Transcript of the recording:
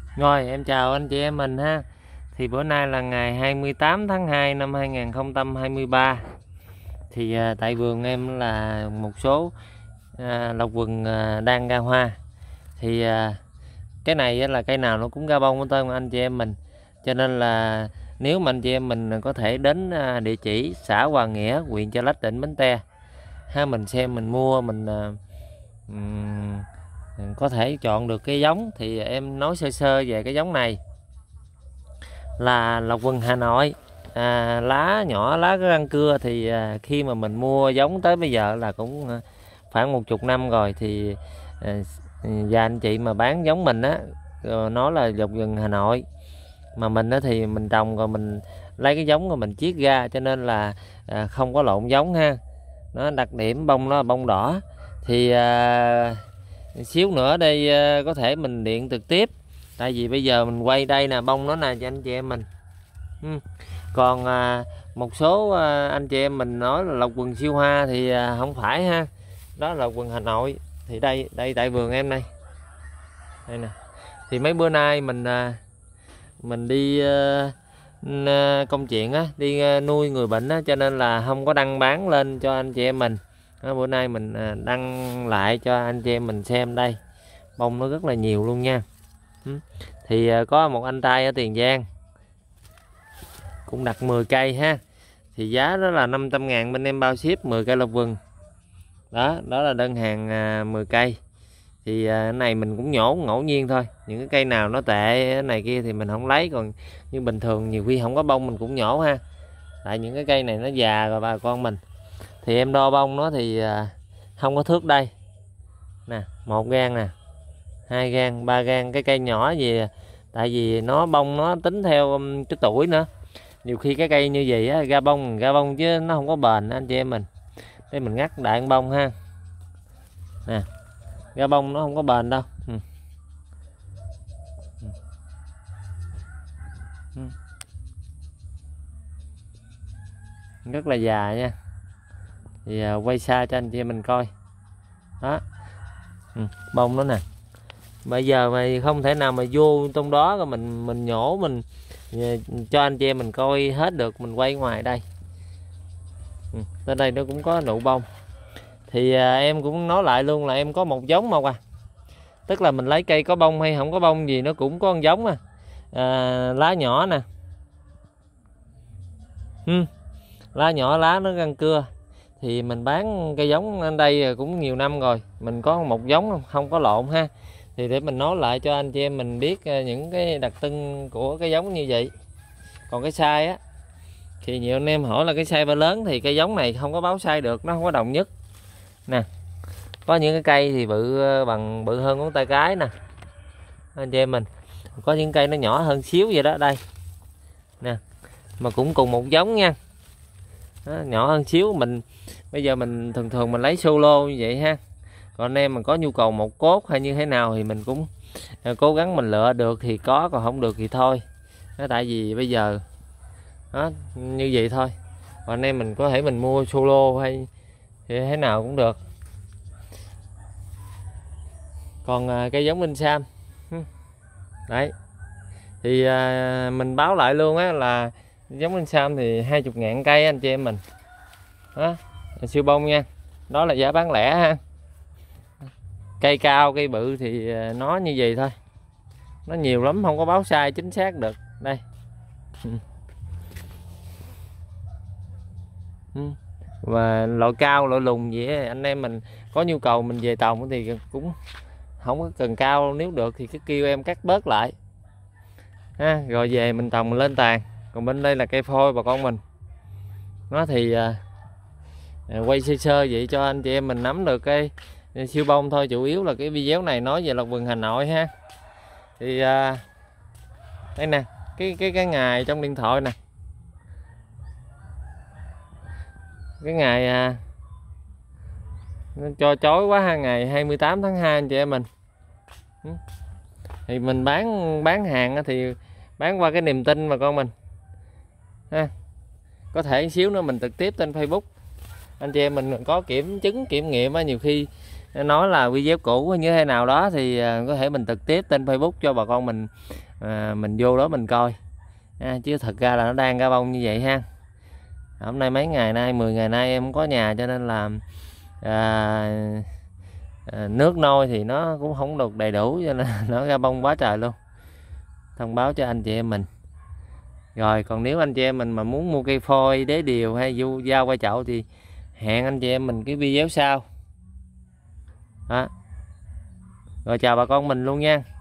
Rồi em chào anh chị em mình ha. Thì bữa nay là ngày 28 tháng 2 năm 2023. Thì tại vườn em là một số lộc vừng đang ra hoa. Thì cái này là cây nào nó cũng ra bông hết trơn anh chị em mình. Cho nên là nếu mà anh chị em mình có thể đến địa chỉ xã Hòa Nghĩa, huyện Chợ Lách, tỉnh Bến Tre ha, mình xem mình mua mình có thể chọn được cái giống. Thì em nói sơ sơ về cái giống này là lộc vừng Hà Nội, lá nhỏ, lá răng cưa. Thì khi mà mình mua giống tới bây giờ là cũng khoảng 10 năm rồi. Thì và anh chị mà bán giống mình á, nó là lộc vừng Hà Nội mà mình á thì mình trồng rồi mình lấy cái giống rồi mình chiết ra, cho nên là không có lộn giống ha. Nó đặc điểm bông nó là bông đỏ. Thì xíu nữa đây có thể mình điện trực tiếp, tại vì bây giờ mình quay đây nè, bông nó nè cho anh chị em mình. Còn một số anh chị em mình nói là lộc vừng siêu hoa thì không phải ha, đó là lộc vừng Hà Nội. Thì đây tại vườn em đây nè. Thì mấy bữa nay mình đi công chuyện á, đi nuôi người bệnh á, cho nên là không có đăng bán lên cho anh chị em mình. Bữa nay mình đăng lại cho anh chị em mình xem. Đây bông nó rất là nhiều luôn nha. Thì có một anh trai ở Tiền Giang cũng đặt 10 cây ha. Thì giá đó là 500.000, bên em bao ship 10 cây lộc vừng. Đó là đơn hàng 10 cây. Thì cái này mình cũng nhổ ngẫu nhiên thôi. Những cái cây nào nó tệ cái này kia thì mình không lấy. Còn như bình thường nhiều khi không có bông mình cũng nhổ ha. Tại những cái cây này nó già rồi bà con mình. Thì em đo bông nó thì không có thước đây nè, 1 gang nè, 2 gang, 3 gang. Cái cây nhỏ gì, tại vì nó bông nó tính theo cái tuổi nữa. Nhiều khi cái cây như vậy á, ra bông chứ nó không có bền anh chị em mình. Đây mình ngắt đại bông ha nè, ra bông nó không có bền đâu. Rất là già nha. Thì quay xa cho anh chị em mình coi đó. Bông đó nè, bây giờ mày không thể nào mà vô trong đó rồi mình nhổ mình cho anh chị em mình coi hết được. Mình quay ngoài đây, tới đây nó cũng có nụ bông. Thì em cũng nói lại luôn là em có một giống một tức là mình lấy cây có bông hay không có bông gì nó cũng có con giống lá nhỏ nè, lá nhỏ, lá nó răng cưa. Thì mình bán cây giống ở đây cũng nhiều năm rồi, mình có một giống không có lộn ha. Thì để mình nói lại cho anh chị em mình biết những cái đặc trưng của cái giống như vậy. Còn cái size á thì nhiều anh em hỏi là cái size ba lớn, thì cây giống này không có báo size được, nó không có đồng nhất nè. Có những cái cây thì bự hơn ngón tay cái nè anh chị em mình, có những cây nó nhỏ hơn xíu vậy đó, đây nè, mà cũng cùng một giống nha. Đó, nhỏ hơn xíu. Mình bây giờ mình thường mình lấy solo như vậy ha. Còn anh em mình có nhu cầu một cốt hay như thế nào thì mình cũng cố gắng mình lựa được thì có, còn không được thì thôi. Đó, tại vì bây giờ đó như vậy thôi. Còn anh em mình có thể mình mua solo hay thì thế nào cũng được. Còn cây giống Linh Sam đấy thì mình báo lại luôn á, là giống Linh Sam thì 20.000 cây anh chị em mình. Đó, siêu bông nha. Đó là giá bán lẻ ha. Cây cao cây bự thì nó như vậy thôi, nó nhiều lắm, không có báo size chính xác được. Đây và loại cao loại lùn gì ấy, anh em mình có nhu cầu mình về trồng thì cũng không có cần cao, nếu được thì cứ kêu em cắt bớt lại ha, rồi về mình trồng mình lên tàn. Còn bên đây là cây phôi bà con mình. Nó thì quay sơ sơ vậy cho anh chị em mình nắm được cái siêu bông thôi. Chủ yếu là cái video này nói về lộc vừng Hà Nội ha. Thì đây nè, cái ngày trong điện thoại nè, cái ngày nó cho chói quá ha, ngày 28 tháng 2 anh chị em mình. Thì mình bán hàng thì bán qua cái niềm tin mà con mình ha. Có thể xíu nữa mình trực tiếp trên Facebook, anh chị em mình có kiểm chứng kiểm nghiệm á. Nhiều khi nói là video cũ như thế nào đó thì có thể mình trực tiếp trên Facebook cho bà con mình vô đó mình coi chứ thật ra là nó đang ra bông như vậy ha. Hôm nay mấy ngày nay 10 ngày nay em không có nhà cho nên là nước nôi thì nó cũng không được đầy đủ cho nên nó ra bông quá trời luôn. Thông báo cho anh chị em mình. Rồi còn nếu anh chị em mình mà muốn mua cây phôi, đế điều hay dao quay chậu thì hẹn anh chị em mình cái video sau đó. Rồi chào bà con mình luôn nha.